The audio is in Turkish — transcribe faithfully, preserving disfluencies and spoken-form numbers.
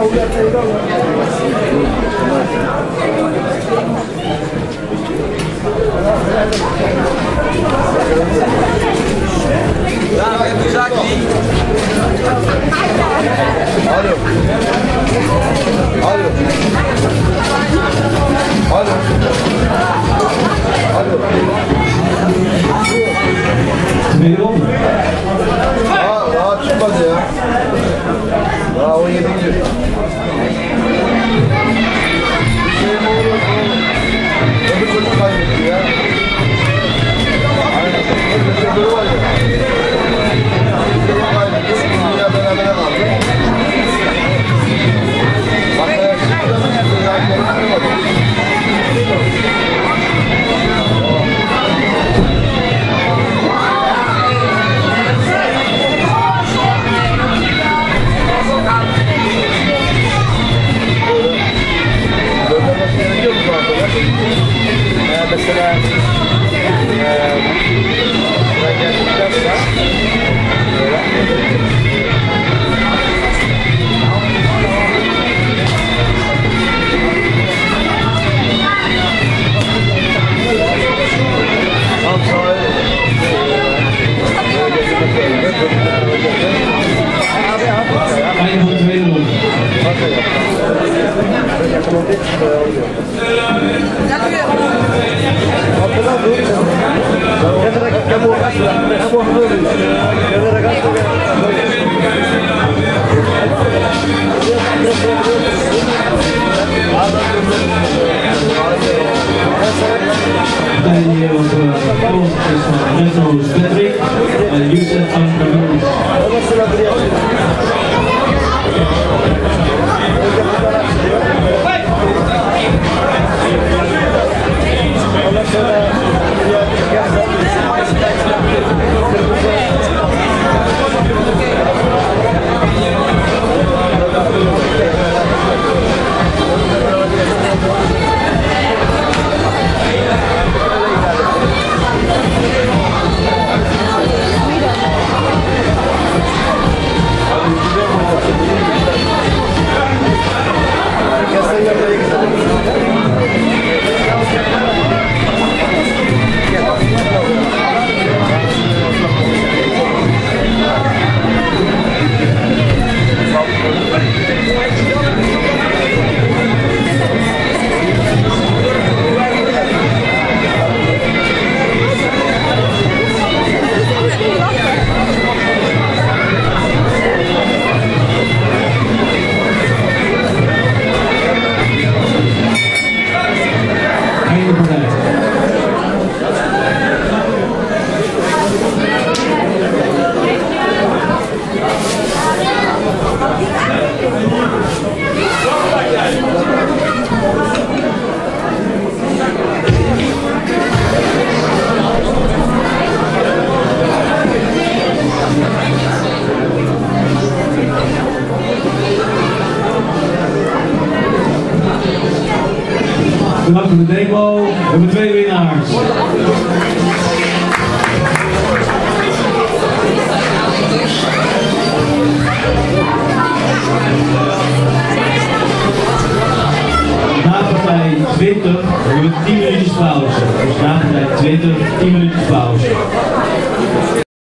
Ja, ik heb de zaak niet. Hallo. Hallo. Hallo. Hallo. Twee ronden. Ja, ja, çıkmaz ya. Ya o yedinci. Şey mi olur? Öbür çocuk kaybetti ya. Aynen. Öbür çocuğu var ya. Çocuğu kaybetti. Dünya berabere kaldı. Bak ya. Mesela ben gerçekten Einde van de tweede ronde. Daniel was volgens van Retro Patrick en Youssef Amsterdam. Bedankt voor de demo. We hebben twee winnaars. Na partij twintig hebben we tien minuutjes pauze. Dus na partij twintig, tien minuutjes pauze.